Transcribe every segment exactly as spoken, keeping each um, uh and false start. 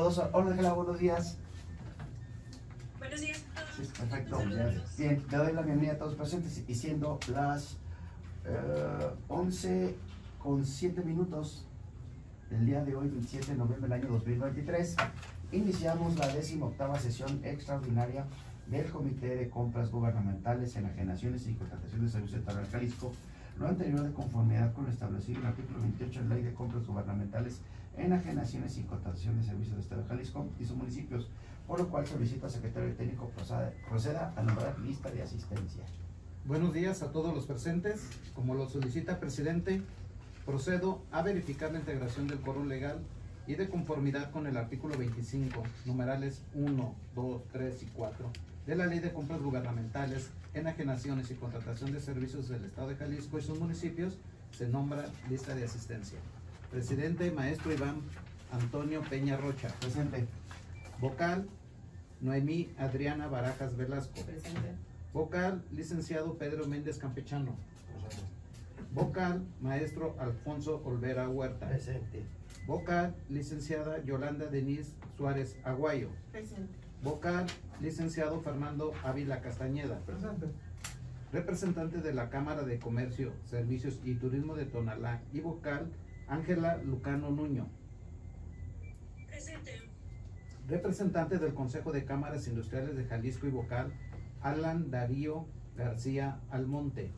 todos. Hola, Ángela, buenos días. Buenos días a todos. Sí, perfecto. Bien, le doy la bienvenida a todos presentes y siendo las eh, once con siete minutos del día de hoy, veintisiete de noviembre del año dos mil veintitrés, iniciamos la décima octava sesión extraordinaria del Comité de Compras Gubernamentales, Enajenaciones y Contratación de Servicios de Tabla Jalisco, lo anterior de conformidad con lo establecido en el artículo veintiocho de la Ley de Compras Gubernamentales, Enajenaciones y Contratación de Servicios del Estado de Jalisco y sus municipios, por lo cual solicito al secretario técnico proceda, proceda a nombrar lista de asistencia. Buenos días a todos los presentes. Como lo solicita el presidente, procedo a verificar la integración del quórum legal y de conformidad con el artículo veinticinco, numerales uno, dos, tres y cuatro de la Ley de Compras Gubernamentales, Enajenaciones y Contratación de Servicios del Estado de Jalisco y sus municipios, se nombra lista de asistencia. Presidente, maestro Iván Antonio Peña Rocha. Presente. Vocal, Noemí Adriana Barajas Velasco. Presente. Vocal, licenciado Pedro Méndez Campechano. Presente. Vocal, maestro Alfonso Olvera Huerta. Presente. Vocal, licenciada Yolanda Denise Suárez Aguayo. Presente. Vocal, licenciado Fernando Ávila Castañeda. Presente. Representante de la Cámara de Comercio, Servicios y Turismo de Tonalá y vocal, Ángela Lucano Nuño. Presente. Representante del Consejo de Cámaras Industriales de Jalisco y vocal, Alan Darío García Almonte.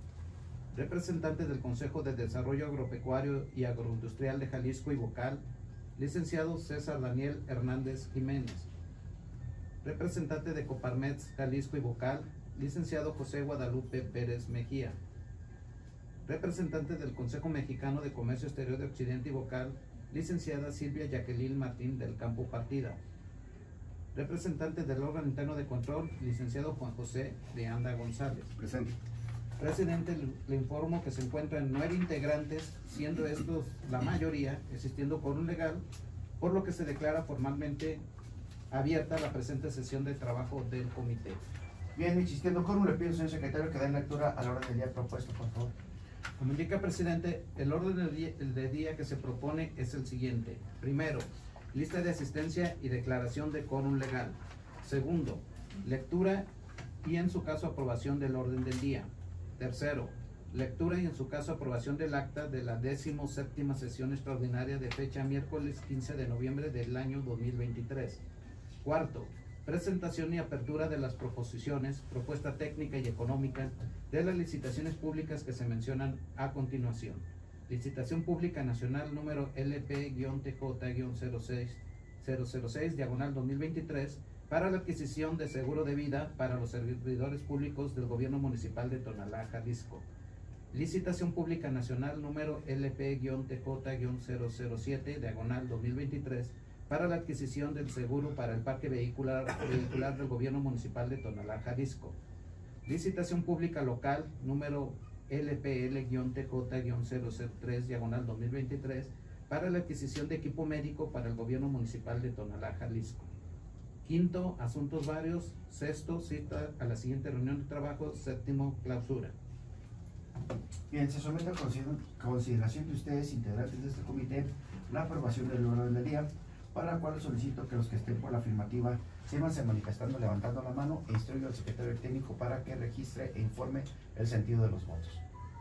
Representante del Consejo de Desarrollo Agropecuario y Agroindustrial de Jalisco y vocal, licenciado César Daniel Hernández Jiménez. Representante de Coparmex Jalisco y vocal, licenciado José Guadalupe Pérez Mejía. Representante del Consejo Mexicano de Comercio Exterior de Occidente y vocal, licenciada Silvia Jacqueline Martín del Campo Partida. Representante del órgano interno de control, licenciado Juan José de Anda González. Presente. Presidente, le informo que se encuentran nueve integrantes, siendo estos la mayoría, existiendo quórum legal, por lo que se declara formalmente abierta la presente sesión de trabajo del comité. Bien, existiendo quórum, le pido, señor secretario, que den lectura a la orden del día propuesto, por favor. Como indica, presidente, el orden del día, el de día que se propone es el siguiente. Primero, lista de asistencia y declaración de quórum legal. Segundo, lectura y en su caso aprobación del orden del día. Tercero, lectura y en su caso aprobación del acta de la décimo séptima sesión extraordinaria de fecha miércoles quince de noviembre del año dos mil veintitrés. Cuarto, presentación y apertura de las proposiciones, propuesta técnica y económica de las licitaciones públicas que se mencionan a continuación. Licitación Pública Nacional número L P T J cero seis cero cero seis, diagonal dos mil veintitrés, para la adquisición de seguro de vida para los servidores públicos del Gobierno Municipal de Tonalá, Jalisco. Licitación Pública Nacional número L P T J cero cero siete, diagonal dos mil veintitrés, para la adquisición del seguro para el parque vehicular, vehicular del Gobierno Municipal de Tonalá, Jalisco. Licitación Pública Local número L P L T J cero cero tres, diagonal dos mil veintitrés, para la adquisición de equipo médico para el Gobierno Municipal de Tonalá, Jalisco. Quinto, asuntos varios. Sexto, cita a la siguiente reunión de trabajo. Séptimo, clausura. Bien, se somete a consideración de ustedes, integrantes de este comité, la aprobación del orden del día, para la cual solicito que los que estén por la afirmativa sírvanse manifestando, levantando la mano e instruyo al secretario técnico para que registre e informe el sentido de los votos.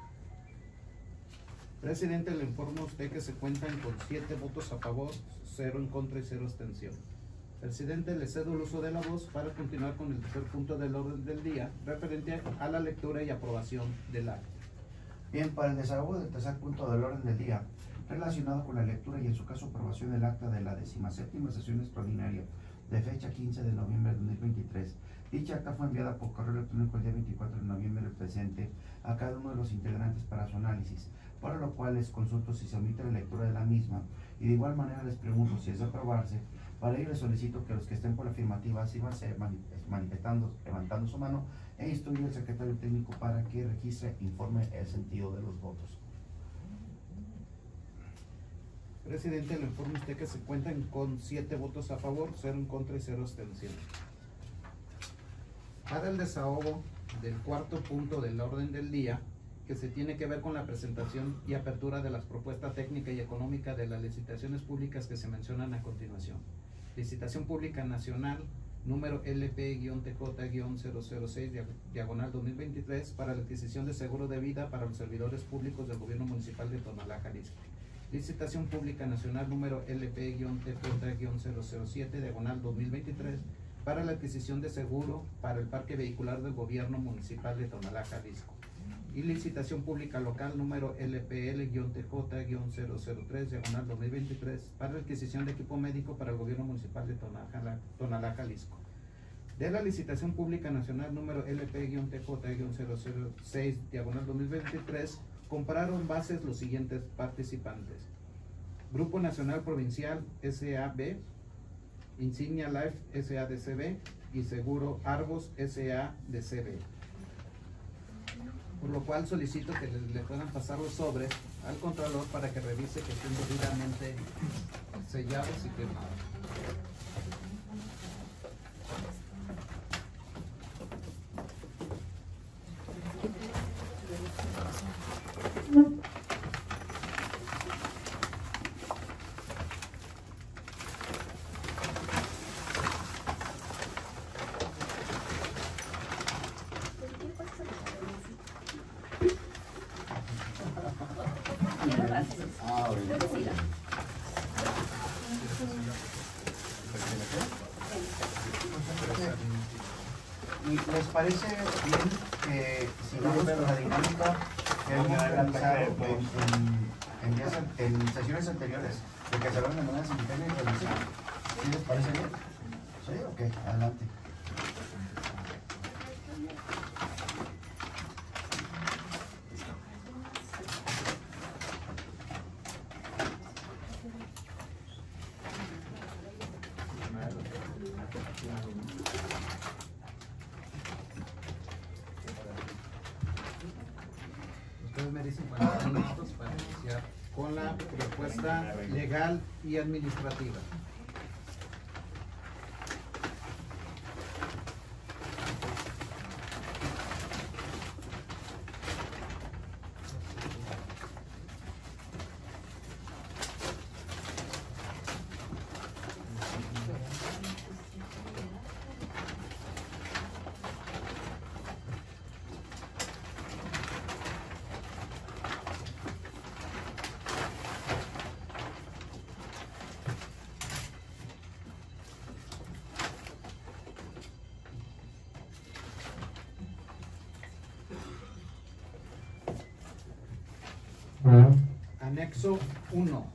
Presidente, le informo a usted que se cuentan con siete votos a favor, cero en contra y cero abstención. Presidente, le cedo el uso de la voz para continuar con el tercer punto del orden del día, referente a la lectura y aprobación del acta. Bien, para el desahogo del tercer punto del orden del día, relacionado con la lectura y en su caso aprobación del acta de la decimaséptima sesión extraordinaria de fecha quince de noviembre de dos mil veintitrés. Dicha acta fue enviada por correo electrónico el día veinticuatro de noviembre del presente a cada uno de los integrantes para su análisis, para lo cual les consulto si se omite la lectura de la misma y de igual manera les pregunto si es de aprobarse. Para ello les solicito que los que estén por la afirmativa síganse manifestando, levantando su mano e instruyo al secretario técnico para que registre e informe el sentido de los votos. Presidente, le informo a usted que se cuentan con siete votos a favor, cero en contra y cero abstención. Para el desahogo del cuarto punto del orden del día, que se tiene que ver con la presentación y apertura de las propuestas técnicas y económicas de las licitaciones públicas que se mencionan a continuación. Licitación Pública Nacional número L P T J cero cero seis diagonal dos mil veintitrés para la adquisición de seguro de vida para los servidores públicos del Gobierno Municipal de Tonalá, Jalisco. Licitación Pública Nacional número L P T J cero cero siete diagonal dos mil veintitrés para la adquisición de seguro para el parque vehicular del Gobierno Municipal de Tonalá, Jalisco. Y licitación pública local número L P L T J cero cero tres diagonal dos mil veintitrés para la adquisición de equipo médico para el Gobierno Municipal de Tonalá, Tonalá, Jalisco. De la licitación pública nacional número L P T J cero cero seis diagonal dos mil veintitrés compraron bases los siguientes participantes: Grupo Nacional Provincial S A B, Insignia Life S A D C B y Seguro Argos S A D C B. Por lo cual solicito que le, le puedan pasar los sobres al Contralor para que revise que estén debidamente sellados y firmados. Ah, bueno. ¿Les parece bien que sigamos con la dinámica que hemos realizado en, en, en, días, en sesiones anteriores de que se hablan de manera simultánea y revisión? ¿Sí les parece bien? Sí, ok, adelante. Ustedes me dicen cuando están listos para iniciar con la propuesta legal y administrativa. Anexo uno,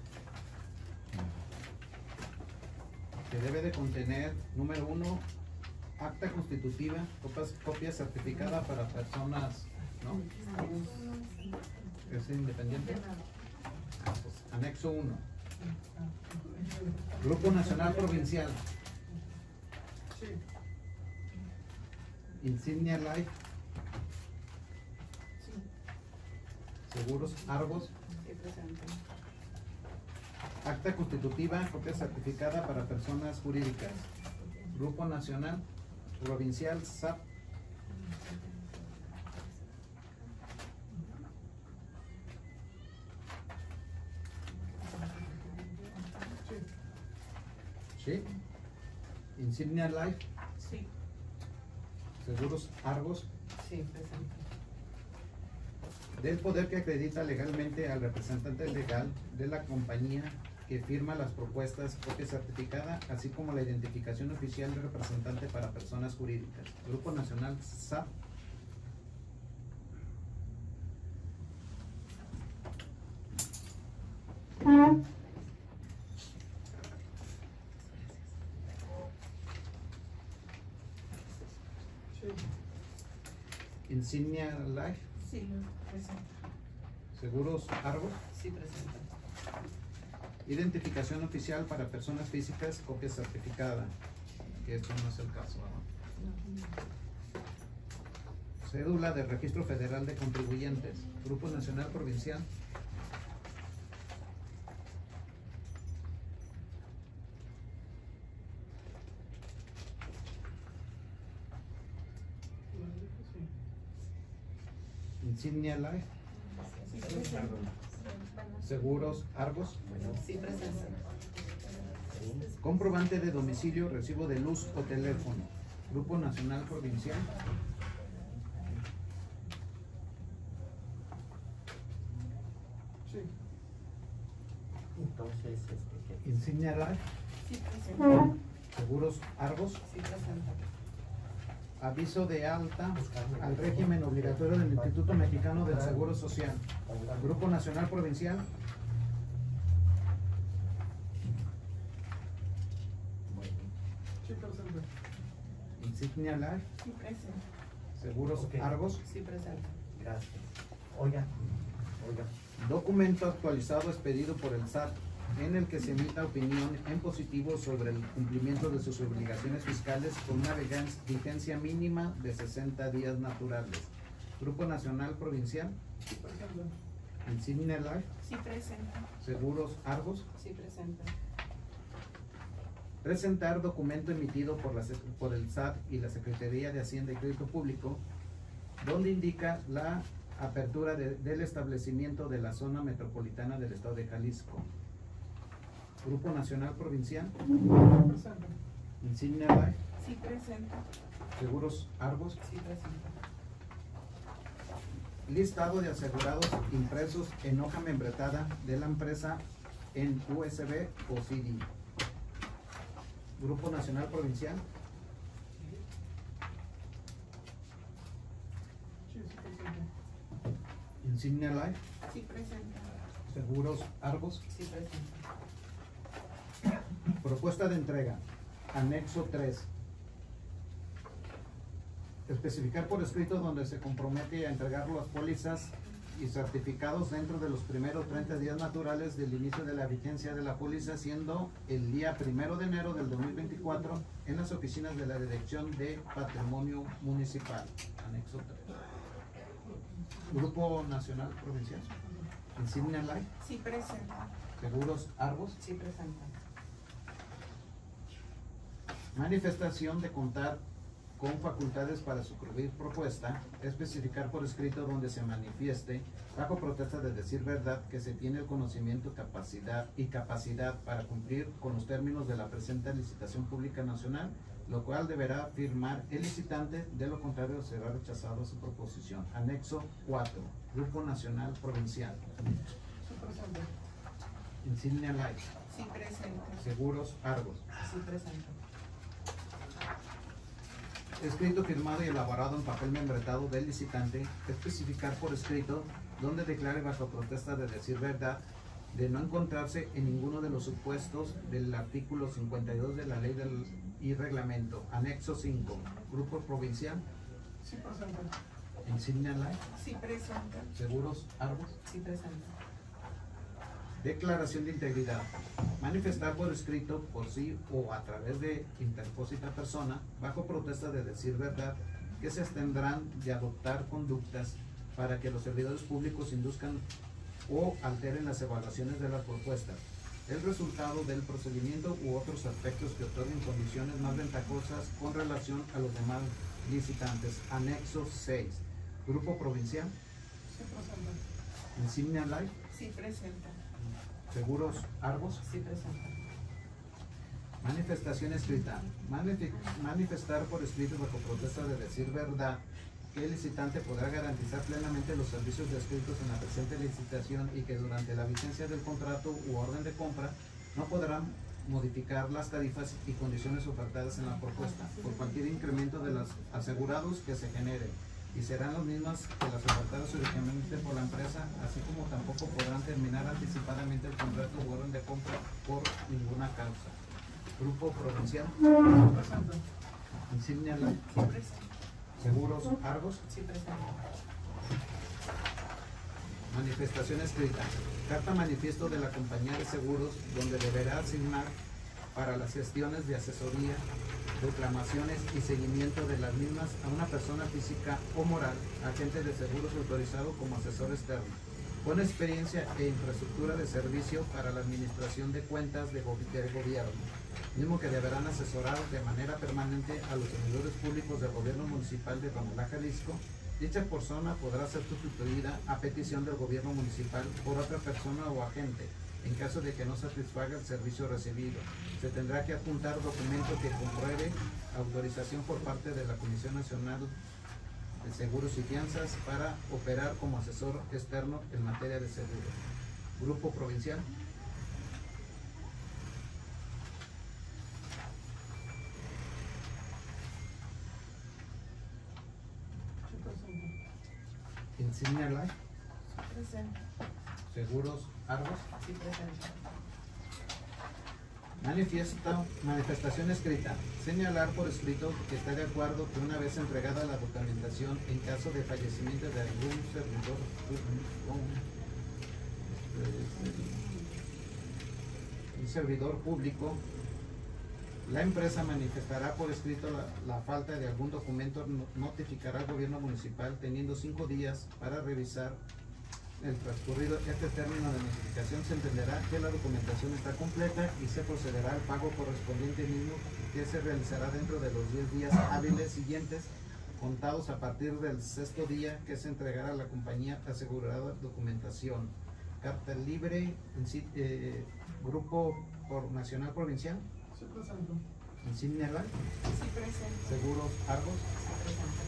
que debe de contener, número uno, acta constitutiva, copias, copia certificada para personas, ¿no? ¿Es independiente? Anexo uno. Grupo Nacional Provincial. Insignia Life. Seguros Argos. Acta constitutiva, copia certificada para personas jurídicas. Grupo Nacional Provincial S A P. ¿Sí? Insignia Life. Sí. Seguros Argos. Sí, presente. Del poder que acredita legalmente al representante legal de la compañía que firma las propuestas, copia certificada, así como la identificación oficial del representante para personas jurídicas. Grupo Nacional S A P. Insignia Life. Sí, presente. Seguros Argos. Sí, presente. Identificación oficial para personas físicas, copia certificada, que esto no es el caso, ¿no? Cédula de Registro Federal de Contribuyentes, Grupo Nacional Provincial. Insignia Life. Seguros Argos. Sí, presente. Comprobante de domicilio, recibo de luz o teléfono. Grupo Nacional Provincial. Sí. Entonces, este, ¿qué? Insignia Life. Sí, presente. Seguros Argos. Sí, presente. Aviso de alta al régimen obligatorio del Instituto Mexicano del Seguro Social. Grupo Nacional Provincial. Sí, presente. Insignia Life. Sí, presente. Seguros Ok. Argos. Sí, presente. Gracias. Oiga, oiga. Documento actualizado expedido por el S A T en el que se emita opinión en positivo sobre el cumplimiento de sus obligaciones fiscales con una vigen- vigencia mínima de sesenta días naturales. Grupo Nacional Provincial. Sí, presente. Insignia Life. Sí, presente. Seguros Argos. Sí, presente. Presentar documento emitido por, la, sec- por el S A T y la Secretaría de Hacienda y Crédito Público, donde indica la apertura de- del establecimiento de la zona metropolitana del Estado de Jalisco. Grupo Nacional Provincial. Presente. Insignia Life. Sí, presente. Seguros Argos. Sí, presente. Listado de asegurados impresos en hoja membretada de la empresa en U S B o C D. Grupo Nacional Provincial. Sí, sí, presente. Insignia Life. Sí, presente. Seguros Argos. Sí, presente. Propuesta de entrega. Anexo tres. Especificar por escrito donde se compromete a entregar las pólizas y certificados dentro de los primeros treinta días naturales del inicio de la vigencia de la póliza, siendo el día primero de enero del dos mil veinticuatro en las oficinas de la Dirección de Patrimonio Municipal. Anexo tres. Grupo Nacional Provincial. Insignia Life. Sí, presente. Seguros Argos. Sí, presente. Manifestación de contar con facultades para suscribir propuesta, especificar por escrito donde se manifieste, bajo protesta de decir verdad, que se tiene el conocimiento, capacidad y capacidad para cumplir con los términos de la presente licitación pública nacional, lo cual deberá firmar el licitante, de lo contrario será rechazado su proposición. Anexo cuatro. Grupo Nacional Provincial. Sí, presente. Insignia Light. Sí, presente. Seguros Argos. Sí, presente. Escrito, firmado y elaborado en papel membretado del licitante, especificar por escrito donde declare bajo protesta de decir verdad, de no encontrarse en ninguno de los supuestos del artículo cincuenta y dos de la ley del, y reglamento. Anexo cinco. Grupo Provincial. Sí, presente. Insignia Light. Sí, presente. Seguros Argos. Sí, presente. Declaración de integridad. Manifestar por escrito, por sí o a través de interpósita persona, bajo protesta de decir verdad, que se abstendrán de adoptar conductas para que los servidores públicos induzcan o alteren las evaluaciones de las propuestas, el resultado del procedimiento u otros aspectos que otorguen condiciones más ventajosas con relación a los demás licitantes. Anexo seis. Grupo Provincial. Sí, presente. Insignia Life. Sí, presente. Seguros Argos. Sí, presente. Manifestación escrita. Manife- manifestar por escrito bajo protesta de decir verdad que el licitante podrá garantizar plenamente los servicios descritos en la presente licitación y que durante la vigencia del contrato u orden de compra no podrán modificar las tarifas y condiciones ofertadas en la propuesta por cualquier incremento de los asegurados que se genere, y serán las mismas que las ofertadas originalmente por la empresa, así como tampoco podrán terminar anticipadamente el contrato u orden de compra por ninguna causa. Grupo Provincial. Sí, presente. Insignia Light. Sí, presente. Seguros Argos. Sí, presente. Manifestación escrita. Carta manifiesto de la compañía de seguros, donde deberá asignar para las gestiones de asesoría, reclamaciones y seguimiento de las mismas a una persona física o moral, agente de seguros autorizado como asesor externo, con experiencia e infraestructura de servicio para la administración de cuentas de, go- del gobierno, mismo que deberán asesorar de manera permanente a los servidores públicos del gobierno municipal de Tonalá, Jalisco. Dicha persona podrá ser sustituida a petición del gobierno municipal por otra persona o agente, en caso de que no satisfaga el servicio recibido. Se tendrá que adjuntar documento que compruebe autorización por parte de la Comisión Nacional de Seguros y Fianzas para operar como asesor externo en materia de seguros. Grupo Provincial. Sí presente. Insignia Life. Presente. Seguros Argos. Sí, presente. Manifiesto, manifestación escrita. Señalar por escrito que está de acuerdo que una vez entregada la documentación en caso de fallecimiento de algún servidor público, un servidor público, la empresa manifestará por escrito la, la falta de algún documento, notificará al gobierno municipal teniendo cinco días para revisar el transcurrido este término de notificación. Se entenderá que la documentación está completa y se procederá al pago correspondiente mismo, que se realizará dentro de los diez días hábiles siguientes, contados a partir del sexto día que se entregará a la compañía asegurada documentación. Carta libre, en sí, eh, Grupo por Nacional Provincial. Sí presente. Insignia Life. Sí, presente. Seguros Argos. Sí, presente.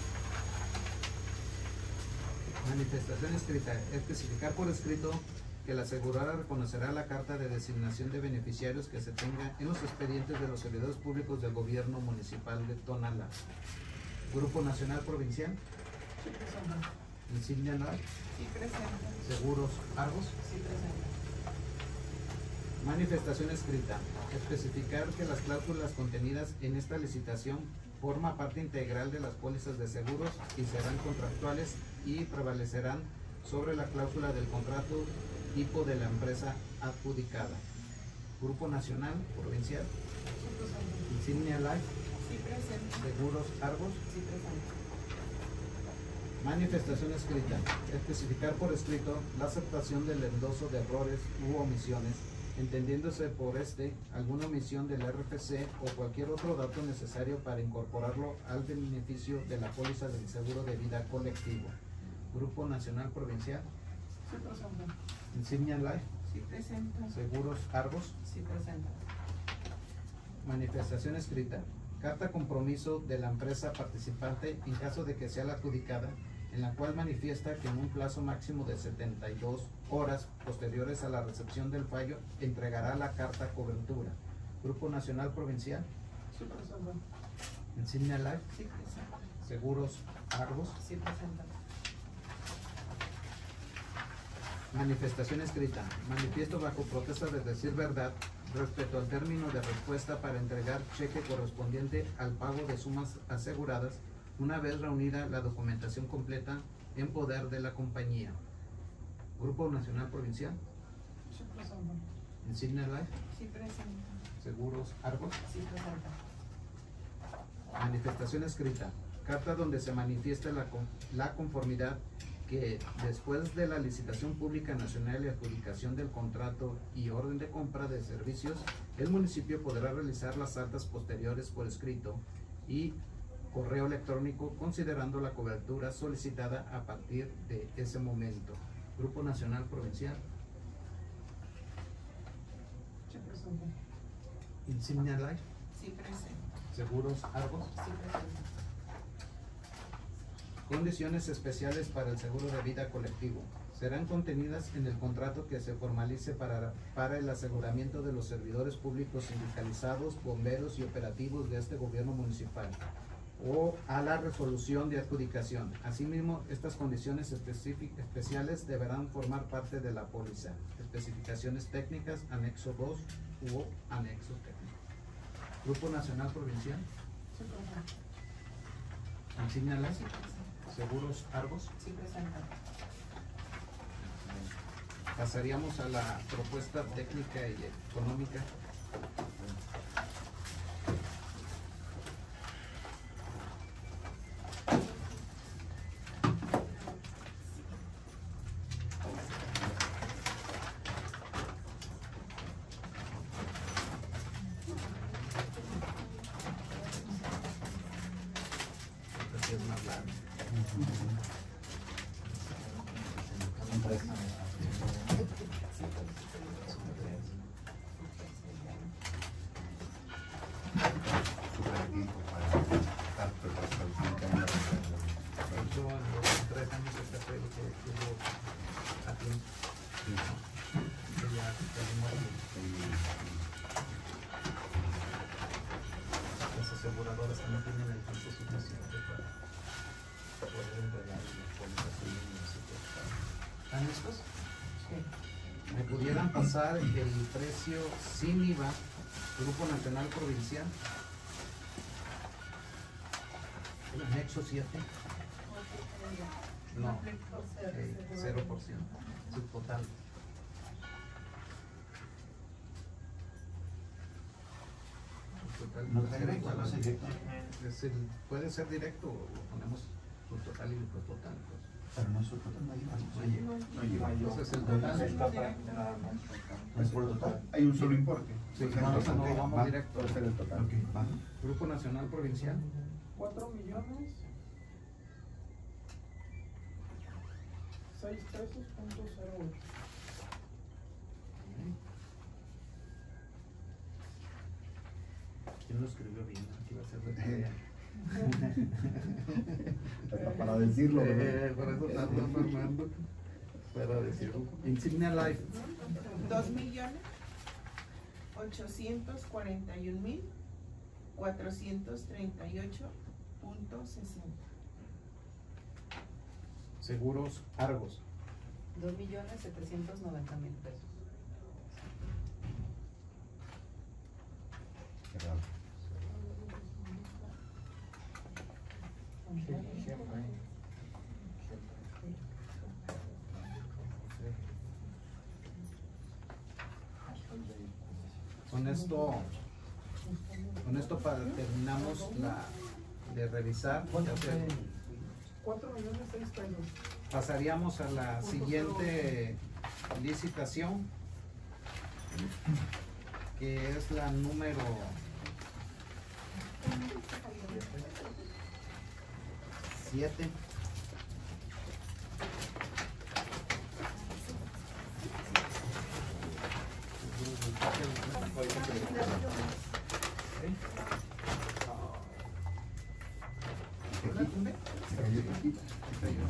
Manifestación escrita. Especificar por escrito que la aseguradora reconocerá la carta de designación de beneficiarios que se tenga en los expedientes de los servidores públicos del gobierno municipal de Tonalá. Grupo Nacional Provincial. Sí presente. Insignia Life. Sí, presente. Seguros Argos. Sí, presente. Manifestación escrita. Especificar que las cláusulas contenidas en esta licitación forma parte integral de las pólizas de seguros y serán contractuales y prevalecerán sobre la cláusula del contrato tipo de la empresa adjudicada. Grupo Nacional Provincial. Sí presente. Insignia Life. Sí, presente. Seguros Argos. Sí, presente. Manifestación escrita. Especificar por escrito la aceptación del endoso de errores u omisiones, entendiéndose por este alguna omisión del R F C o cualquier otro dato necesario para incorporarlo al beneficio de la póliza del seguro de vida colectivo. Grupo Nacional Provincial. Sí presente. Insignia Life. Sí, presente. Seguros Argos. Sí, presente. Manifestación escrita. Carta compromiso de la empresa participante en caso de que sea la adjudicada, en la cual manifiesta que en un plazo máximo de setenta y dos horas posteriores a la recepción del fallo entregará la carta cobertura. Grupo Nacional Provincial. Sí presente. Insignia Life. Sí, presente. Seguros Argos. Sí, presente. Manifestación escrita. Manifiesto bajo protesta de decir verdad respecto al término de respuesta para entregar cheque correspondiente al pago de sumas aseguradas una vez reunida la documentación completa en poder de la compañía. Grupo Nacional Provincial. Sí presente. Insignia Life. Sí, presente. Seguros Argos. Sí, presente. Manifestación escrita. Carta donde se manifiesta la, con- la conformidad que después de la licitación pública nacional y adjudicación del contrato y orden de compra de servicios, el municipio podrá realizar las altas posteriores por escrito y correo electrónico, considerando la cobertura solicitada a partir de ese momento. Grupo Nacional Provincial. Sí presente. Insignia Life. Sí, presente. Seguros Argos. Sí, presente. Condiciones especiales para el seguro de vida colectivo. Serán contenidas en el contrato que se formalice para, para el aseguramiento de los servidores públicos sindicalizados, bomberos y operativos de este gobierno municipal, o a la resolución de adjudicación. Asimismo, estas condiciones específic- especiales deberán formar parte de la póliza. Especificaciones técnicas, anexo dos u anexo técnico. Grupo Nacional Provincial. Sí presente. Insignia Life. Sí, presente. Seguros Argos. Sí, presente. Pasaríamos a la propuesta técnica y económica. Esta sí es más larga. tiempo para estar preparados para el siguiente año. De hecho, en los tres años este fue el que tuvo a tiempo. Sí. Que ya salimos y las aseguradoras también tienen el tiempo suficiente para poder entregar las pólizas en línea. Así que, ¿están listos? Sí. ¿Me pudieran pasar el precio sin I V A, Grupo Nacional Provincial? ¿El anexo siete? No, eh, cero por ciento, su total. Su total No puede ser tengo, igual no al sé. directo. Es el- puede ser directo o lo ponemos su total y su total. Pues. Pero no es su total, no lleva. No lleva. No lleva. Entonces el total. ¿No es por el total? Hay un solo importe. Sí, Pues, vamos, ok, no, vamos va, directo. puede ser el total. Ok, va. Grupo Nacional Provincial. Cuatro millones seis pesos punto cero ocho. ¿Quién lo escribió bien? Aquí va a ser de tarea. Hasta para decirlo, Eh, ¿verdad? por eso tanto Fernando. Para decirlo. Insignia Life. Dos millones ochocientos cuarenta y un mil cuatrocientos treinta y ocho punto sesenta. Seguros Argos. Dos millones setecientos noventa mil pesos. Cerrado. Con esto, con esto pa- terminamos la de revisar. ¿Cuánto fue? Cuatro millones seis pesos. Pasaríamos a la siguiente licitación, que es la número siete. Se cayó el poquito, se cayó.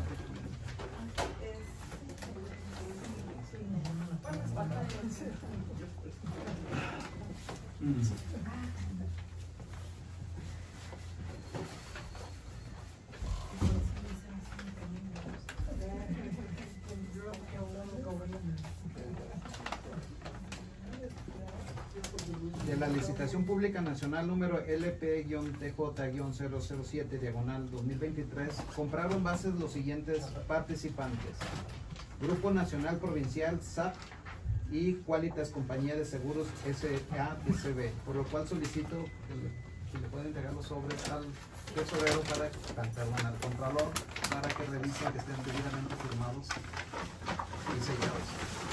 De la licitación pública nacional número L P T J cero cero siete diagonal dos mil veintitrés, compraron bases los siguientes participantes: Grupo Nacional Provincial, S A P y Qualitas Compañía de Seguros S A D C B, por lo cual solicito que le, que le pueda entregar los sobres al tesorero para, perdón, al contralor, para que revise que estén debidamente firmados y sellados.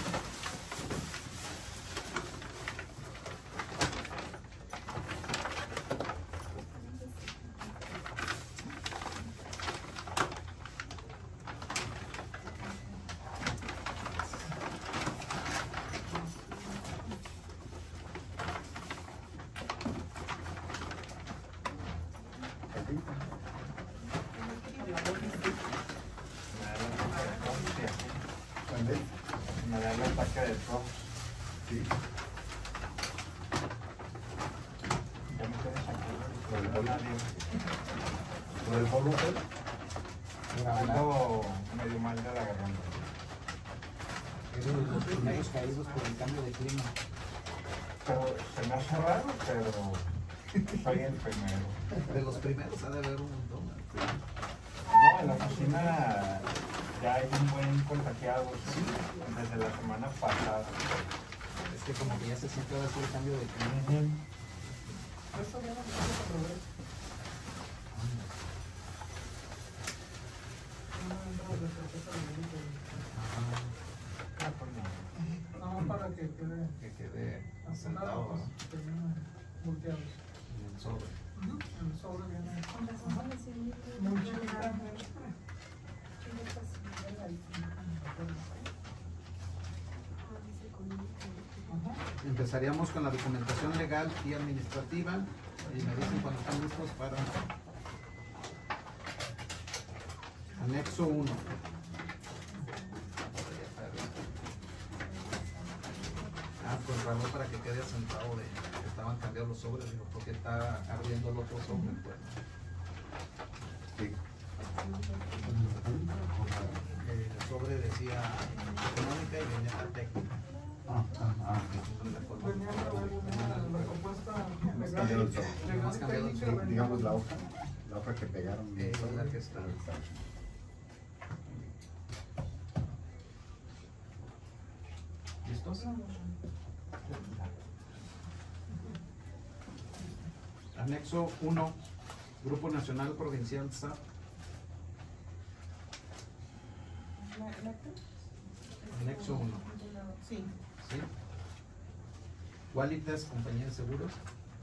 Me da el ataque de tos. Sí. Ya me quedé aquí. ¿Por el polvo? ¿Por el polvo? Ando medio mal de la garganta. Es de los primeros caídos por el cambio de clima. Pero se me hace raro, pero soy el primero. De los primeros ha de haber un montón. No, en la oficina ya hay un buen contagiado, sí, desde la semana pasada. Es que como que ya se siente ahora sí el cambio de clima. Eso ya no se aprovecha. No entramos de certeza de delito. Ah, pues no. No, para que quede Que quede asentado, asentado, pues, ¿no? que vienen volteados. En el sobre. El sobre viene muy chiquita. Empezaríamos con la documentación legal y administrativa. Y me dicen cuando están listos para anexo uno. Ah, pues raro para que quede sentado de que estaban cambiando los sobres, digo, porque está abriendo el otro sobre, pues. Sí. Eh, el sobre decía económica y venía la técnica. Ah, ah, ah. Entonces, la forma- Venía a ver la, la propuesta Hemos legal, cambiado el sobre. legal Hemos y cambiado el técnica, sobre. venía- Digamos la hoja, la hoja que pegaron. Eh, es la que está. ¿Listos? Anexo uno, Grupo Nacional Provincial S A P. ¿La- la acta? Anexo uno. Sí. ¿Sí? Qualitas, Compañía de Seguros.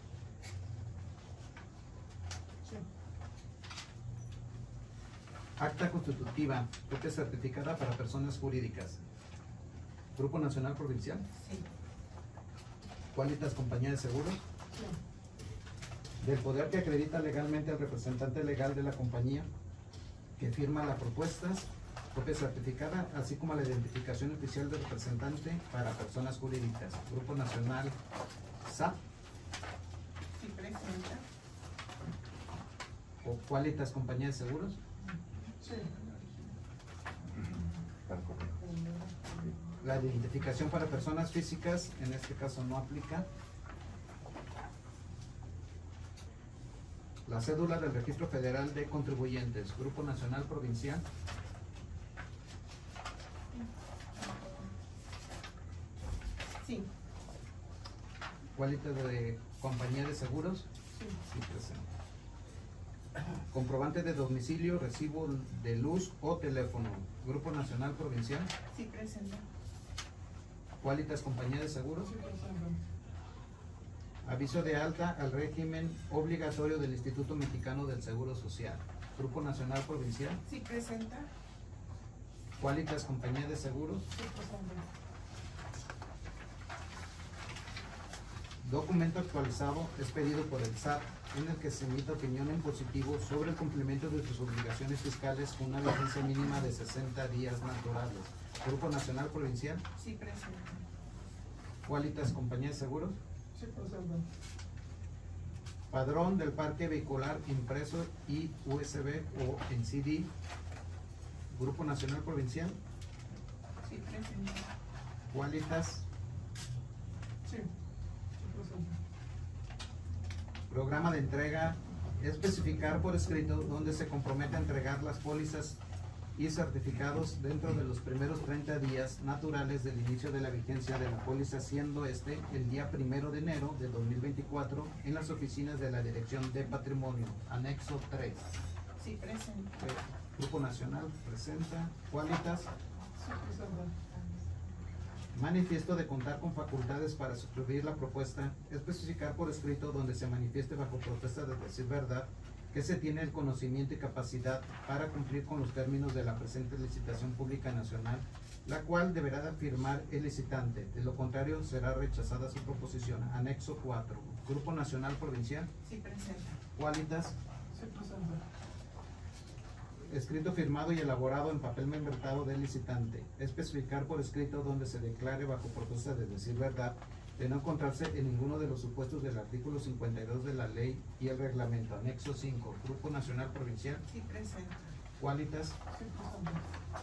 Acta constitutiva, copia certificada para personas jurídicas. Grupo Nacional Provincial. Sí. Qualitas, Compañía de Seguros. Del poder que acredita legalmente al representante legal de la compañía que firma la propuesta, copia certificada, así como la identificación oficial del representante para personas jurídicas. Grupo Nacional S A P Sí, presenta. o Qualitas, Compañía de Seguros. Sí. La identificación para personas físicas, en este caso no aplica. La cédula del Registro Federal de Contribuyentes, Grupo Nacional Provincial. Sí. Qualitas de Compañía de Seguros. Sí, presente. Comprobante de domicilio, recibo de luz o teléfono, Grupo Nacional Provincial. Sí, presenta. Qualitas, Compañía de Seguros. Sí, presentan. Aviso de alta al régimen obligatorio del Instituto Mexicano del Seguro Social, Grupo Nacional Provincial. Sí, presenta. Qualitas, Compañía de Seguros. Sí, presentan. Documento actualizado es pedido por el S A T en el que se emite opinión en positivo sobre el cumplimiento de sus obligaciones fiscales con una vigencia mínima de sesenta días naturales. Grupo Nacional Provincial. Sí, presenta. Qualitas, Compañía de Seguros. Sí, presentan. Padrón del parque vehicular impreso y U S B o en C D. Grupo Nacional Provincial. Sí, presenta. Qualitas. Sí. Sí, presentan. Programa de entrega. Especificar por escrito donde se compromete a entregar las pólizas y certificados dentro de los primeros treinta días naturales del inicio de la vigencia de la póliza, siendo este el día primero de enero de dos mil veinticuatro en las oficinas de la Dirección de Patrimonio, anexo tres. Sí, presenta. Eh, Grupo Nacional presenta. Qualitas. Sí, presentan. Manifiesto de contar con facultades para suscribir la propuesta, especificar por escrito donde se manifieste bajo protesta de decir verdad que se tiene el conocimiento y capacidad para cumplir con los términos de la presente licitación pública nacional, la cual deberá de firmar el licitante, de lo contrario será rechazada su proposición. Anexo cuatro. Grupo Nacional Provincial. Sí, presenta. Qualitas. Sí, presentan. Escrito firmado y elaborado en papel membretado del licitante. Especificar por escrito donde se declare bajo protesta de decir verdad, de no encontrarse en ninguno de los supuestos del artículo cincuenta y dos de la ley y el reglamento. Anexo cinco. Grupo Nacional Provincial. Sí, presenta. Qualitas. Sí, presentan.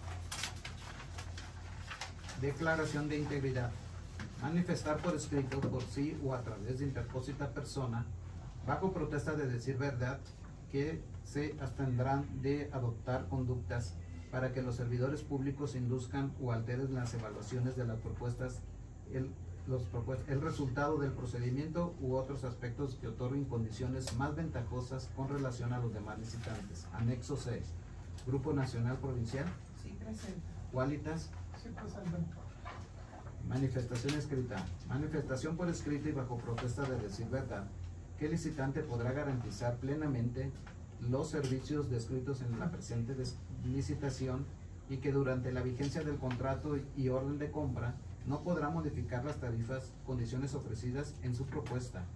Declaración de integridad. Manifestar por escrito, por sí o a través de interpósita persona, bajo protesta de decir verdad, que se abstendrán de adoptar conductas para que los servidores públicos induzcan o alteren las evaluaciones de las propuestas, el, los propuestas, el resultado del procedimiento u otros aspectos que otorguen condiciones más ventajosas con relación a los demás licitantes. Anexo seis. Grupo Nacional Provincial. Sí, presenta. Qualitas. Sí, presentan. Manifestación escrita. Manifestación por escrito y bajo protesta de decir verdad, que el licitante podrá garantizar plenamente los servicios descritos en la presente licitación y que durante la vigencia del contrato y orden de compra no podrá modificar las tarifas, condiciones ofrecidas en su propuesta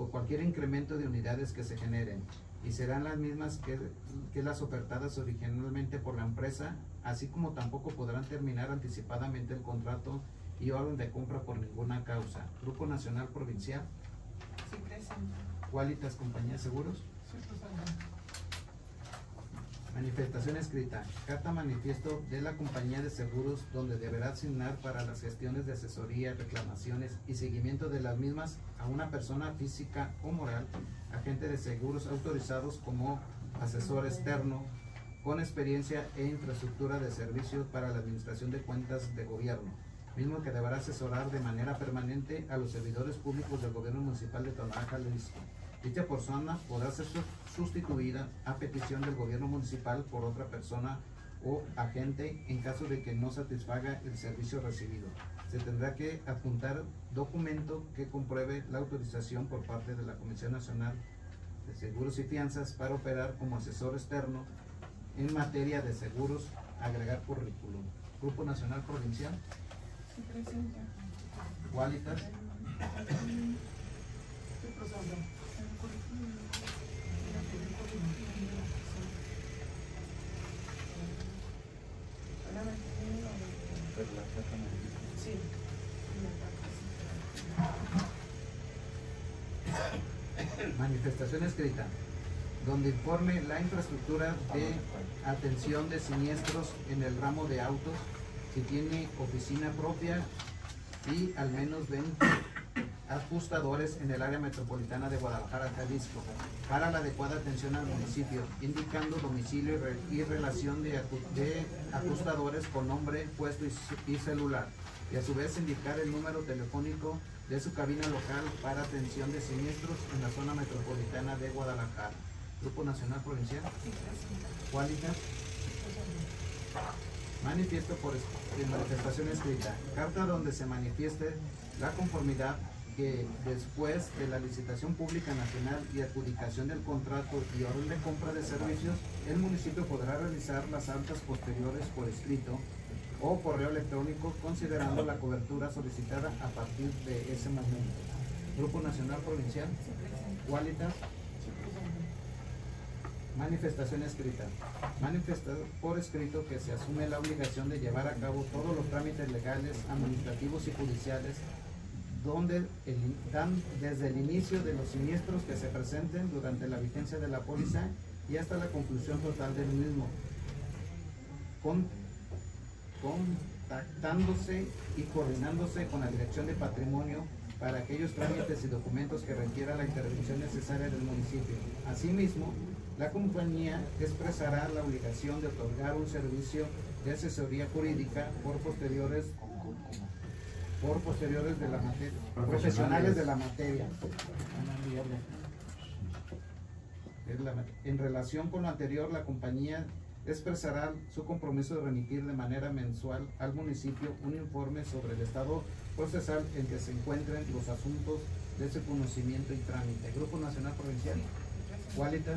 por cualquier incremento de unidades que se generen y serán las mismas que, que las ofertadas originalmente por la empresa, así como tampoco podrán terminar anticipadamente el contrato y orden de compra por ninguna causa. Grupo Nacional Provincial, Sí, presente. Qualitas Compañía de Seguros. Sí, presente. Manifestación escrita. Carta manifiesto de la compañía de seguros donde deberá asignar para las gestiones de asesoría, reclamaciones y seguimiento de las mismas a una persona física o moral, agente de seguros autorizados como asesor externo con experiencia e infraestructura de servicios para la administración de cuentas de gobierno, mismo que deberá asesorar de manera permanente a los servidores públicos del gobierno municipal de Tonalá, Jalisco. Dicha persona podrá ser sustituida a petición del gobierno municipal por otra persona o agente en caso de que no satisfaga el servicio recibido. Se tendrá que adjuntar documento que compruebe la autorización por parte de la Comisión Nacional de Seguros y Fianzas para operar como asesor externo en materia de seguros, agregar currículum. Grupo Nacional Provincial, Sí, presente. Qualitas, Sí, presente. Sí. manifestación escrita, donde informe la infraestructura de atención de siniestros en el ramo de autos, si tiene oficina propia y al menos veinte ajustadores en el área metropolitana de Guadalajara, Jalisco, para la adecuada atención al municipio, indicando domicilio y, re y relación de, de ajustadores con nombre, puesto y, y celular, y a su vez indicar el número telefónico de su cabina local para atención de siniestros en la zona metropolitana de Guadalajara. Grupo Nacional Provincial, Qualitas, manifiesto por es manifestación escrita, carta donde se manifieste la conformidad que después de la licitación pública nacional y adjudicación del contrato y orden de compra de servicios, el municipio podrá realizar las altas posteriores por escrito o correo electrónico, considerando la cobertura solicitada a partir de ese momento. Grupo Nacional Provincial, Qualitas, manifestación escrita. Manifestar por escrito que se asume la obligación de llevar a cabo todos los trámites legales, administrativos y judiciales donde el, dan desde el inicio de los siniestros que se presenten durante la vigencia de la póliza y hasta la conclusión total del mismo, con, contactándose y coordinándose con la Dirección de Patrimonio para aquellos trámites y documentos que requiera la intervención necesaria del municipio. Asimismo, la compañía expresará la obligación de otorgar un servicio de asesoría jurídica por posteriores por posteriores de la materia, profesionales de la materia. En relación con lo anterior, la compañía expresará su compromiso de remitir de manera mensual al municipio un informe sobre el estado procesal en que se encuentren los asuntos de ese conocimiento y trámite. Grupo Nacional Provincial, Qualitas,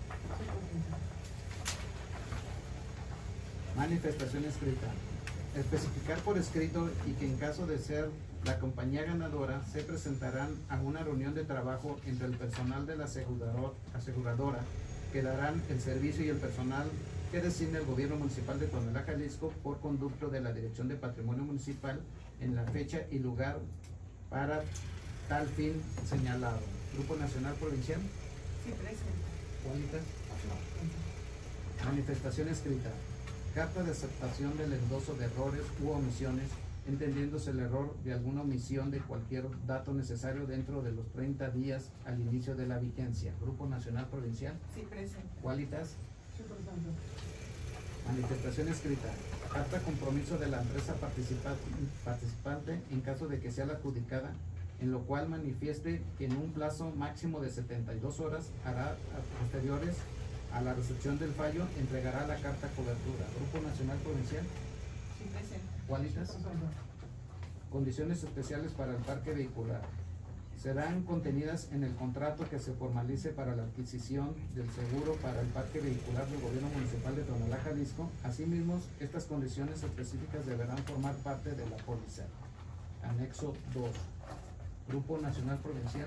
manifestación escrita. Especificar por escrito y que en caso de ser la compañía ganadora se presentarán a una reunión de trabajo entre el personal de la asegurador, aseguradora que darán el servicio y el personal que designe el gobierno municipal de Tonalá, Jalisco, por conducto de la Dirección de Patrimonio Municipal en la fecha y lugar para tal fin señalado. Grupo Nacional Provincial, Sí, presente. Qualitas, manifestación escrita. Carta de aceptación del endoso de errores u omisiones, entendiéndose el error de alguna omisión de cualquier dato necesario dentro de los treinta días al inicio de la vigencia. Grupo Nacional Provincial, Sí, presente. Qualitas, Sí, presente. manifestación escrita. Carta compromiso de la empresa participa participante en caso de que sea la adjudicada, en lo cual manifieste que en un plazo máximo de setenta y dos horas hará a posteriores a la recepción del fallo, entregará la carta cobertura. Grupo Nacional Provincial, Sí, presente. Qualitas, Presente. condiciones especiales para el parque vehicular. Serán contenidas en el contrato que se formalice para la adquisición del seguro para el parque vehicular del gobierno municipal de Tonalá, Jalisco. Asimismo, estas condiciones específicas deberán formar parte de la póliza. Anexo dos. Grupo Nacional Provincial.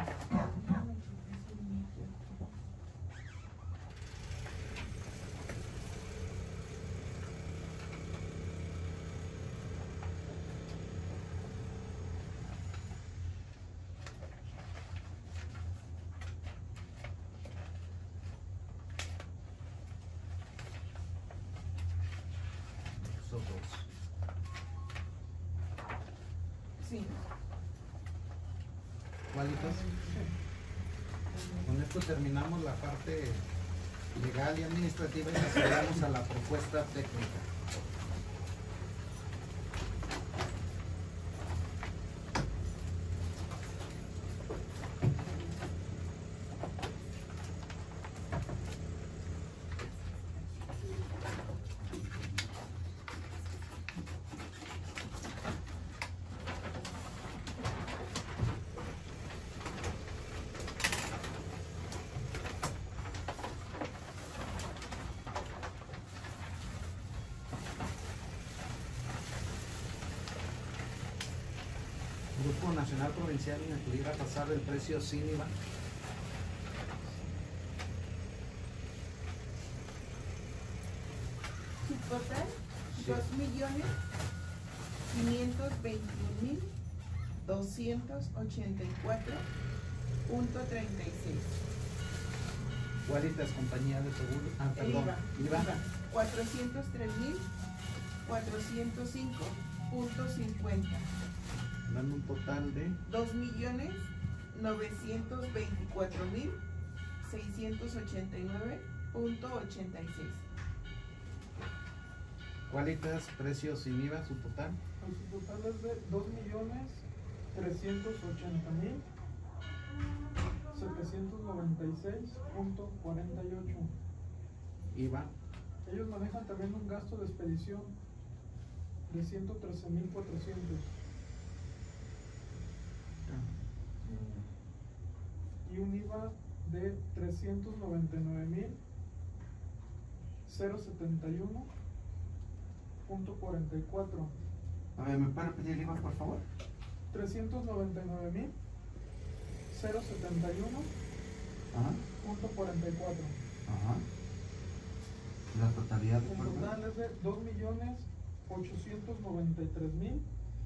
Esos dos. Sí. ¿Cuálitas? Con esto terminamos la parte legal y administrativa y pasamos a la propuesta técnica. Grupo Nacional Provincial incluirá pasar el precio sin I V A. Su total, Sí. dos millones quinientos veintiún mil doscientos ochenta y cuatro punto treinta y seis. Cualitas, compañía de seguro. Ah, El perdón. I V A. I V A. cuatrocientos tres mil cuatrocientos cinco punto cincuenta. Dando un total de dos millones novecientos veinticuatro mil seiscientos ochenta y nueve punto ochenta y seis. cualitas, precios sin I V A, su total. Pues su total es de dos millones trescientos ochenta mil setecientos noventa y seis punto cuarenta y ocho. I V A. Ellos manejan también un gasto de expedición de ciento trece mil cuatrocientos y un I V A de trescientos noventa y nueve mil setenta y uno punto cuarenta y cuatro. A ver, ¿me puede repetir el I V A, por favor? trescientos noventa y nueve mil setenta y uno Ajá, punto cuarenta y cuatro. ajá. La totalidad, El por favor. total es de dos millones ochocientos noventa y tres mil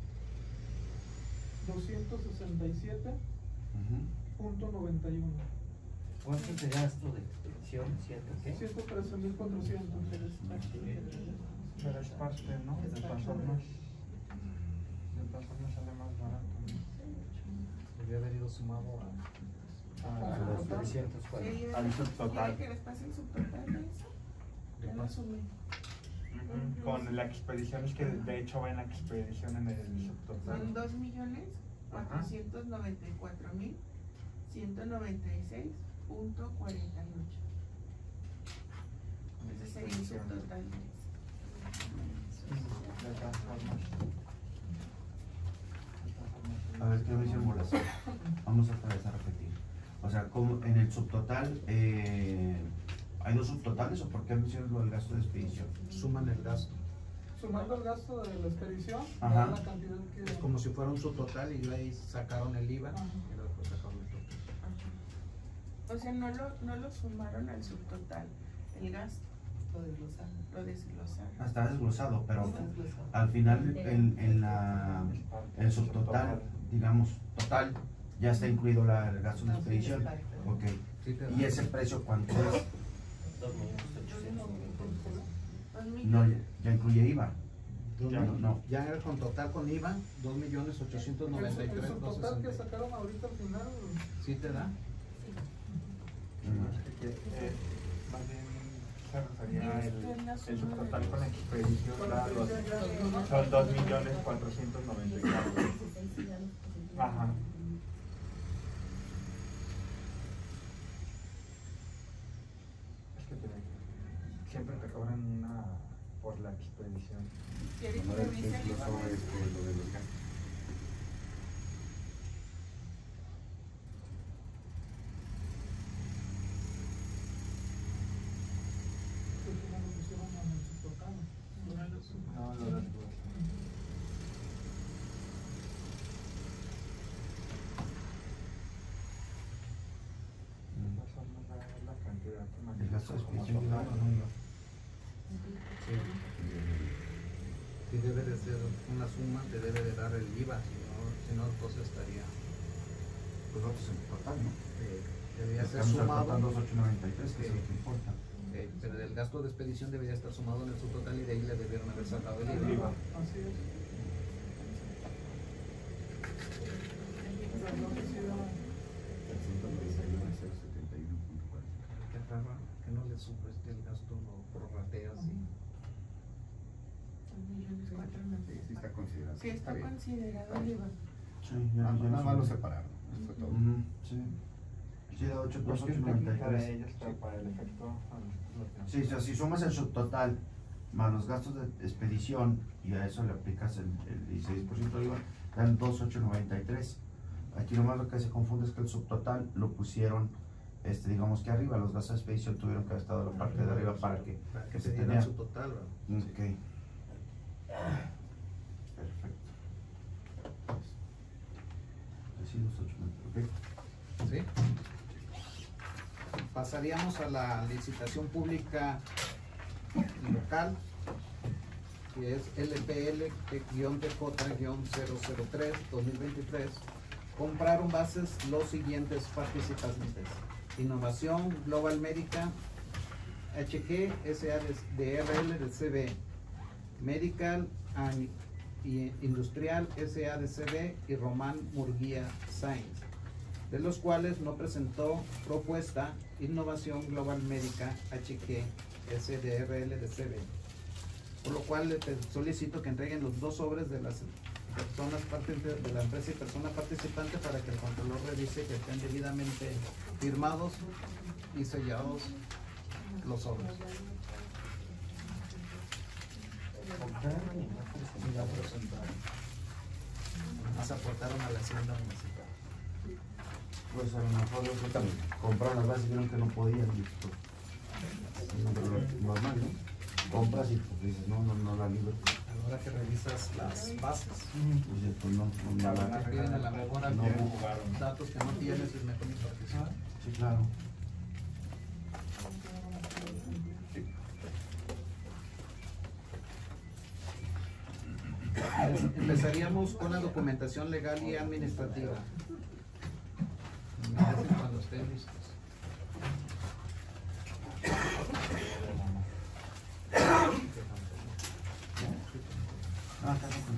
doscientos sesenta y siete Ujú. punto noventa y uno. ¿Cuánto es de gasto de expedición? ¿Ciento qué? ciento trece mil cuatrocientos. Pero es parte, ¿no? De Transformers. De Transformers sale más barato, ¿no? Debió haber ido sumado a. Ah, Los trescientos Sí, cuarenta. Al subtotal. ¿Quiere que les pase el subtotal de eso? Ya lo sumé. Ujú, con la expedición, es que de hecho va en la expedición en el Son subtotal. dos millones cuatrocientos noventa y cuatro mil ciento noventa y seis punto cuarenta y ocho. Ese sería el subtotal de eso. De Transformers. A ver, ¿qué me hicieron bolas? Vamos otra vez a repetir. O sea, como en el subtotal, eh, ¿hay dos subtotales o por qué me hicieron lo del gasto de expedición? Suman el gasto. Sumando el gasto de la expedición, Ajá. da la cantidad que. Es como si fuera un subtotal y ahí sacaron el I V A Ajá. y después sacaron el total. Ajá. O sea, no lo, no lo sumaron al subtotal. El gasto Lo desglosaron. lo desglosaron. Ah, está desglosado, pero Está desglosado. al final en, en la, el subtotal, digamos, total, ya está incluido la, el gasto de No, sí, expedición. exacto. Ok. Sí, te da. ¿Y ese precio cuánto es? Dos millones ochocientos noventa y tres. Dos No, millones. ya, ya incluye I V A. Dos Ya, mil- no. Ya era con total con I V A, dos millones ochocientos noventa y El, tres el mil subtotal que doscientos sesenta. sacaron ahorita al final. ¿Sí te da? Que, eh, más bien se refería el, el subtotal con expedición, Con da los- expedición ya- son dos millones cuatrocientos noventa y cuatro. Ajá. Es que te- siempre te cobran una por la expedición. ¿Quiere que revise el informe? que al final lo pusieron en el subtotal. No, lo desglosé. gasto de expedición lleva o no lleva. Sí. Sí debe de ser una suma, te debe de dar el I V A, si no, si no entonces estaría, Los datos en total, ¿no? eh, debería ser Estamos sumado, reportando dos ocho noventa y tres, que es Sí. lo que importa. eh, pero el gasto de expedición debería estar sumado en el subtotal y de ahí le debieron haber sacado el El I V A. IVA, así es. Pero no sé si da- Qué raro que no le supo este el gasto, lo prorrateas y dos millones cuatro no. Sí, sí está considerado. Sí, está considerado el IVA. Sí, ya, Nada, ya nada más no lo sé. separaron. Eso fue todo. Ujú, sí. Sí, da ocho, dos ocho noventa y Para tres. ellos, pero para el efecto. ah, lo que- Sí, o sea, si sumas el subtotal más los gastos de expedición y a eso le aplicas el, el dieciséis por ciento de I V A, dan dos ocho noventa y tres. Aquí nomás lo que se confunde es que el subtotal lo pusieron, este, digamos que arriba, los gastos de expedición tuvieron que haber estado en la parte de arriba para que, para que que se se diera tenía. su total, ¿verdad? Ok. Perfecto. Así dos ocho noventa, ok. ¿Sí? Pasaríamos a la licitación pública local, que es L P L D J cero cero tres dos mil veintitrés. Compraron bases los siguientes participantes: Innovación Global Médica, H G S A de R L de C B, Medical and y Industrial S A de C B y Román Murguía Sainz, de los cuales no presentó propuesta Innovación Global Médica H G S D R L de C B, por lo cual le solicito que entreguen los dos sobres de las personas participantes de la empresa y persona participante para que el controlador revise que estén debidamente firmados y sellados los sobres. Más aportaron a la hacienda municipal. Pues a lo mejor yo creo que compraron las bases y vieron que no podían. Y pues, no, pero lo normal, ¿no? Compras y pues dices, no, no, no la libro. A la hora que revisas las bases, Pues, pues no, no, no la te piden a la mejor no algunos jugaron. datos que no tienes, es mejor ni participar. Sí, claro. Empezaríamos con la documentación legal y administrativa. Me dicen cuando estén listos. Ah, está bien.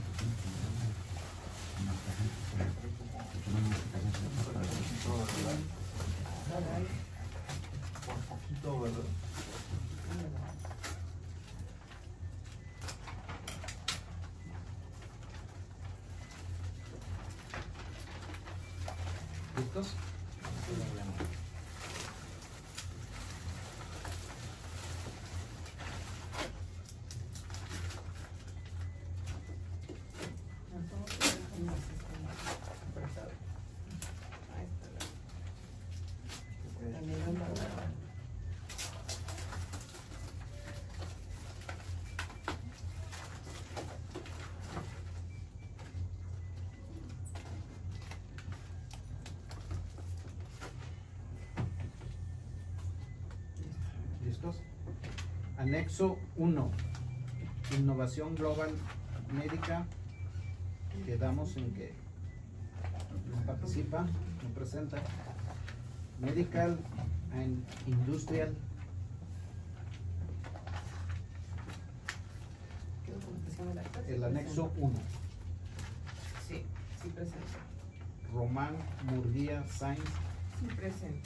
Por poquito, ¿verdad? ¿Listos? ¿Listos? Anexo uno. Innovación Global Médica. Quedamos en que no participa, no presenta. Medical and Industrial. ¿Qué documentación del acta? El anexo uno. Sí, sí presente. Román Murguía Sainz. Sí presente.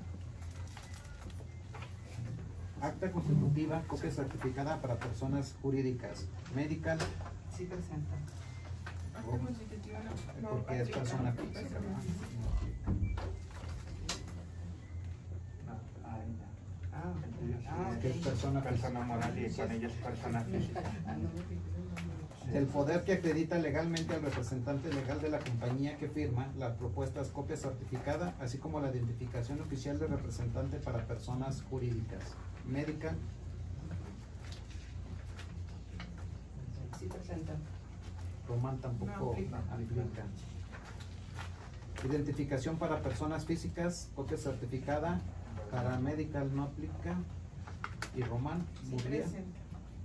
Acta constitutiva, copia certificada para personas jurídicas. Medical, Sí presenta. Acta constitutiva no. no porque es aplica, persona no física, persona ¿verdad? física. No, a ella. Ah, Ellos sí. ah, Es que es ok. persona física. Persona moral y con ella es persona física. Ah, no me fijé en el nombre. El poder que acredita legalmente al representante legal de la compañía que firma las propuestas copia certificada, así como la identificación oficial de representante para personas jurídicas. Médica, Sí presenta. Román tampoco No aplica. aplica. Identificación para personas físicas, copia certificada, para medical no aplica. y Román Sí, Murguía. presente.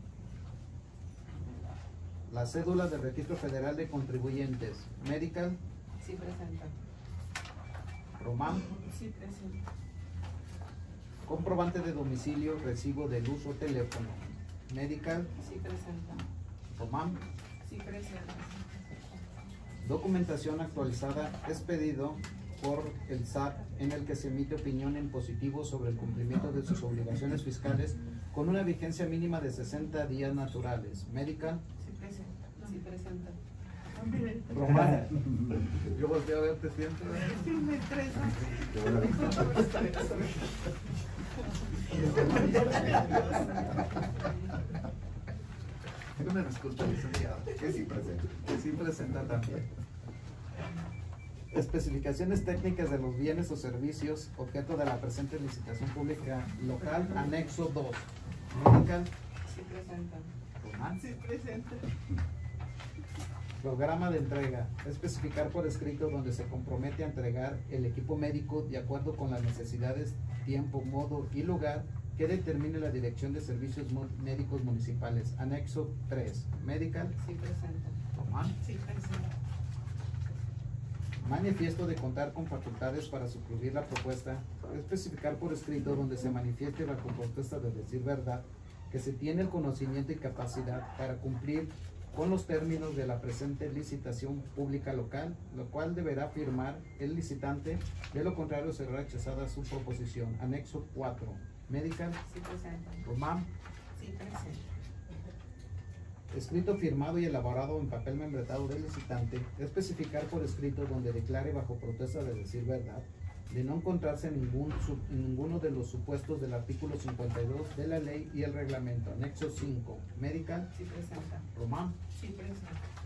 La cédula del Registro Federal de Contribuyentes. Medical, Sí presenta. Román. Sí, presente. Comprobante de domicilio, recibo de luz o teléfono. Medical, Sí presenta. Román. Sí, presente. Documentación actualizada es pedido por el S A T en el que se emite opinión en positivo sobre el cumplimiento de sus obligaciones fiscales con una vigencia mínima de sesenta días naturales. Medical, Sí, presente. Sí presenta. Román. Yo volteo a verte siempre. Sí, me estresa. Una disculpa, licenciado. Que sí presente. Que sí presenta también. Especificaciones técnicas de los bienes o servicios objeto de la presente licitación pública local, anexo dos. Medical, Sí presenta. Román. Sí, presente. Programa de entrega. Especificar por escrito donde se compromete a entregar el equipo médico de acuerdo con las necesidades, tiempo, modo y lugar que determine la Dirección de Servicios Mu- Médicos Municipales. Anexo tres. Medical. Sí presenta. Román. Sí, presente. Manifiesto de contar con facultades para suscribir la propuesta. Especificar por escrito donde se manifieste bajo protesta de decir verdad que se tiene el conocimiento y capacidad para cumplir con los términos de la presente licitación pública local, lo cual deberá firmar el licitante, de lo contrario será rechazada su proposición. Anexo cuatro. Medical, Sí presenta. Román. Sí, presente. Escrito firmado y elaborado en papel membretado del licitante, especificar por escrito donde declare bajo protesta de decir verdad, de no encontrarse en, ningún, su- en ninguno de los supuestos del artículo cincuenta y dos de la ley y el reglamento. Anexo cinco. Medical, Sí presenta. Román. Sí, presente.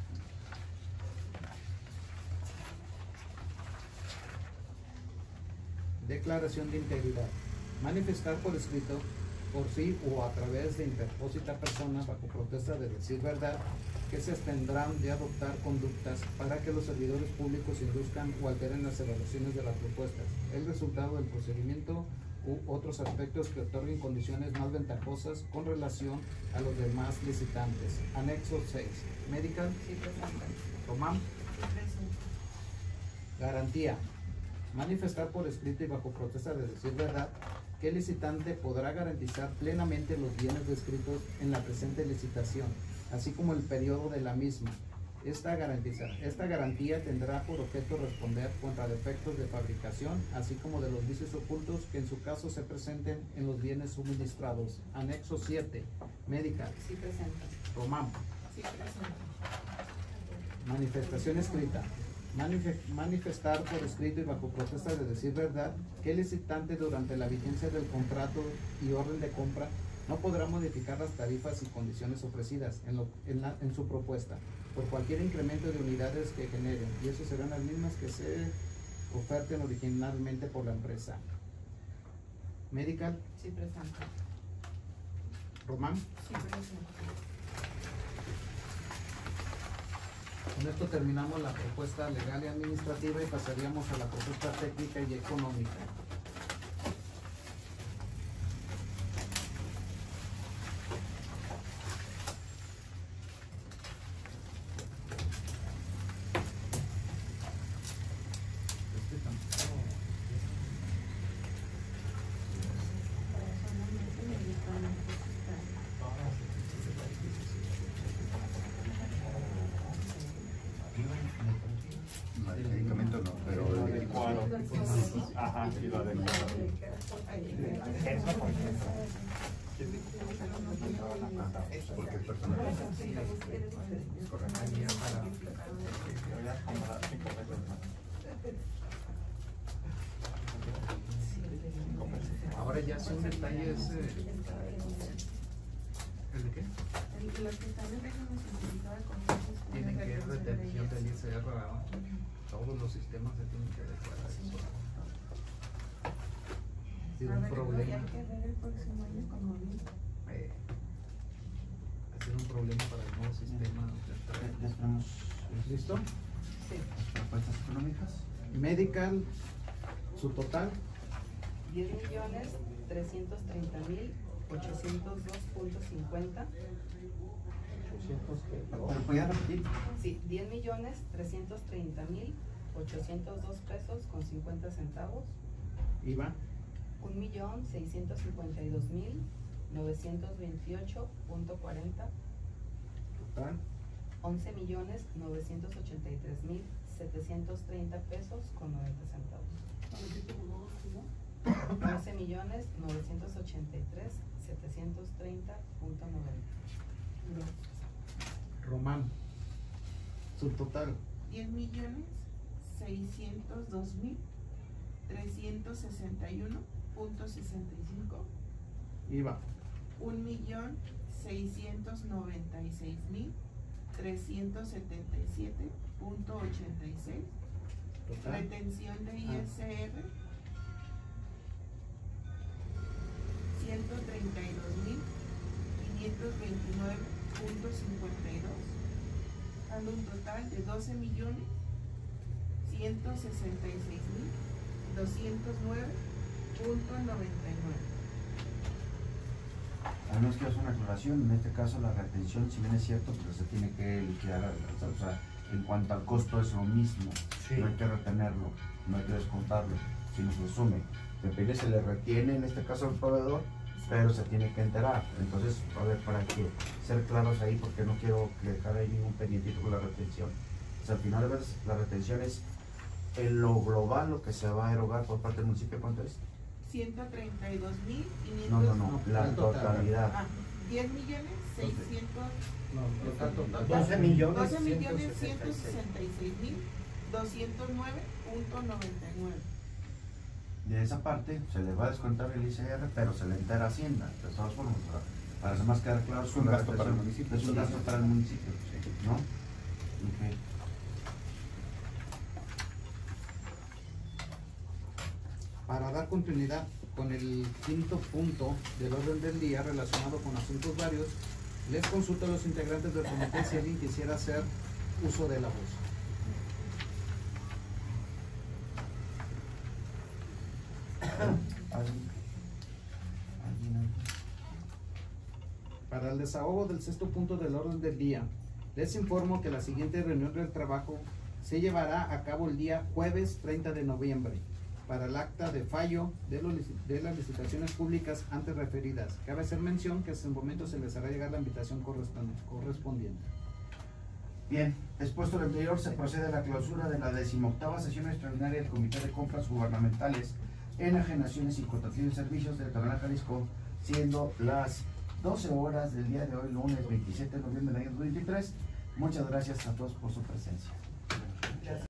Declaración de integridad. Manifestar por escrito, por sí o a través de interpósita persona bajo protesta de decir verdad, que se abstendrán de adoptar conductas para que los servidores públicos induzcan o alteren las evaluaciones de las propuestas, el resultado del procedimiento u otros aspectos que otorguen condiciones más ventajosas con relación a los demás licitantes. Anexo seis. Medical, Sí presenta. Román. Sí, presente. Garantía. Manifestar por escrito y bajo protesta de decir verdad que el licitante podrá garantizar plenamente los bienes descritos en la presente licitación, así como el periodo de la misma. Esta, garantiza, esta garantía tendrá por objeto responder contra defectos de fabricación, así como de los vicios ocultos que en su caso se presenten en los bienes suministrados. Anexo siete. Medical. Sí presenta. Román. Sí, presente. Manifestación escrita. Manife- manifestar por escrito y bajo protesta de decir verdad que el licitante durante la vigencia del contrato y orden de compra no podrá modificar las tarifas y condiciones ofrecidas en, lo- en la- en su propuesta por cualquier incremento de unidades que generen, y eso serán las mismas que se oferten originalmente por la empresa. Medical, Sí presenta. Román. Sí, presente. Con esto terminamos la propuesta legal y administrativa y pasaríamos a la propuesta técnica y económica. Este tampoco- No, el medicamento no, pero Lo el adecuado. Ajá, sí, lo adecuado. Eso porque porque es personal. Es correcto. voy a comprar cinco pesos más. Cinco pesos. Ahora ya son detalles. eh, ¿El de qué? Los que están en régimen simplificado de concursos Tienen que ir retención de retención del I ellas. C R, ¿verdad? Todos los sistemas se tienen que adecuar a eso. Ha sido A un ver, problema. hay que ver el próximo año como vi. eh, ha sido un problema para el nuevo sistema. Ya estamos. ¿Listo? Sí. Propuestas económicas. Medical, su total, diez millones trescientos treinta mil ochocientos dos punto cincuenta. ochocientos que, ¿Pero podías repetir? Sí, diez millones trescientos treinta mil ochocientos dos pesos con cincuenta centavos. I V A. un millón seiscientos cincuenta y dos mil novecientos veintiocho punto cuarenta. Total. once millones novecientos ochenta y tres mil setecientos treinta pesos con noventa centavos. once millones novecientos ochenta y tres mil setecientos treinta punto noventa. Román. Subtotal. diez millones seiscientos dos mil trescientos sesenta y uno punto sesenta y cinco. I V A. un millón seiscientos noventa y seis mil trescientos setenta y siete punto ochenta y seis. Total. Retención de I S R ciento treinta y dos mil quinientos veintinueve punto cincuenta y dos, dando un total de doce millones ciento sesenta y seis mil doscientos nueve punto noventa y nueve. A menos que hacer una aclaración, en este caso la retención, si bien es cierto, pero se tiene que liquidar, o sea, en cuanto al costo es lo mismo, Sí. no hay que retenerlo, no hay que descontarlo, sino se asume. Depende, se le retiene en este caso al proveedor, pero se tiene que enterar. Entonces, a ver, para que ser claros ahí, porque no quiero que dejar ahí ningún pendientito con la retención. O sea, al final de veces, la retención es en lo global lo que se va a erogar por parte del municipio. ¿Cuánto es? ciento treinta y dos mil quinientos. No, no, no, No, la el total. totalidad. Ah, diez millones seiscientos. No, total, total. doce millones doce millones ciento ciento sesenta y seis. sesenta y seis mil doscientos nueve punto noventa y nueve. De esa parte se le va a descontar el I C R, pero se le entera Hacienda. De todas formas, para, para además quedar claro, Es un gasto para el municipio. Es un gasto para el municipio, ¿no? Ok. Para dar continuidad con el quinto punto del orden del día relacionado con asuntos varios, les consulto a los integrantes del comité si alguien quisiera hacer uso de la voz. ¿Alguien? ¿Alguien? Para el desahogo del sexto punto del orden del día, les informo que la siguiente reunión del trabajo se llevará a cabo el día jueves treinta de noviembre para el acta de fallo de, los, de las licitaciones públicas antes referidas. Cabe hacer mención que hasta el momento se les hará llegar la invitación correspondiente. Bien, expuesto lo anterior, se procede a la clausura de la decimoctava sesión extraordinaria del Comité de Compras Gubernamentales, Enajenaciones y Contratación de Servicios de Tonalá, Jalisco, siendo las doce horas del día de hoy, lunes veintisiete de noviembre del año dos mil veintitrés. Muchas gracias a todos por su presencia.